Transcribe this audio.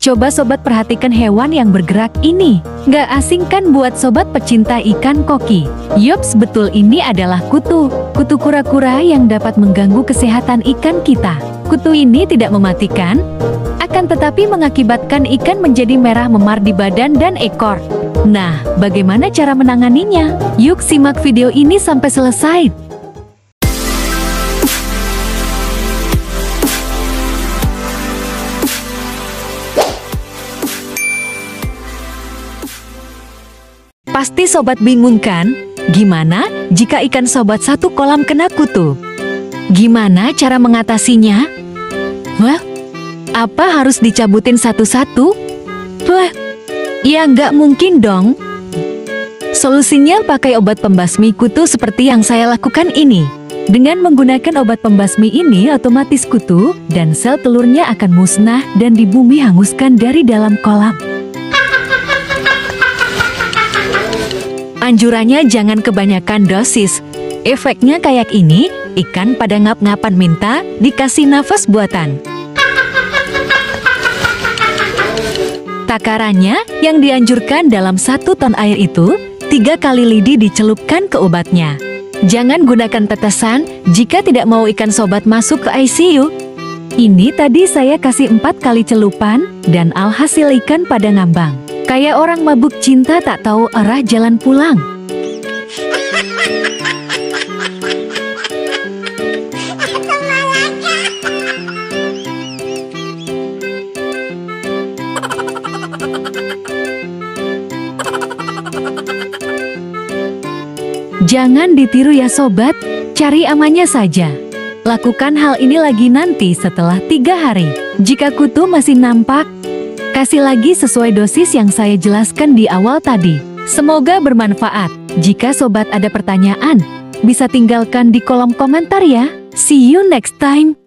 Coba sobat perhatikan hewan yang bergerak ini. Nggak asing kan buat sobat pecinta ikan koki? Yups, betul, ini adalah kutu. Kutu kura-kura yang dapat mengganggu kesehatan ikan kita. Kutu ini tidak mematikan, akan tetapi mengakibatkan ikan menjadi merah memar di badan dan ekor. Nah, bagaimana cara menanganinya? Yuk simak video ini sampai selesai. Pasti sobat bingung kan? Gimana jika ikan sobat satu kolam kena kutu? Gimana cara mengatasinya? Wah, apa harus dicabutin satu-satu? Wah, ya nggak mungkin dong. Solusinya pakai obat pembasmi kutu seperti yang saya lakukan ini. Dengan menggunakan obat pembasmi ini, otomatis kutu dan sel telurnya akan musnah dan di bumi hanguskan dari dalam kolam. Anjurannya jangan kebanyakan dosis. Efeknya kayak ini, ikan pada ngap-ngapan minta dikasih nafas buatan. Takarannya yang dianjurkan dalam 1 ton air itu, 3 kali lidi dicelupkan ke obatnya. Jangan gunakan tetesan jika tidak mau ikan sobat masuk ke ICU. Ini tadi saya kasih 4 kali celupan dan alhasil ikan pada ngambang. Kayak orang mabuk cinta tak tahu arah jalan pulang. Jangan ditiru ya sobat, cari amannya saja. Lakukan hal ini lagi nanti setelah 3 hari. Jika kutu masih nampak, kasih lagi sesuai dosis yang saya jelaskan di awal tadi. Semoga bermanfaat. Jika sobat ada pertanyaan, bisa tinggalkan di kolom komentar ya. See you next time.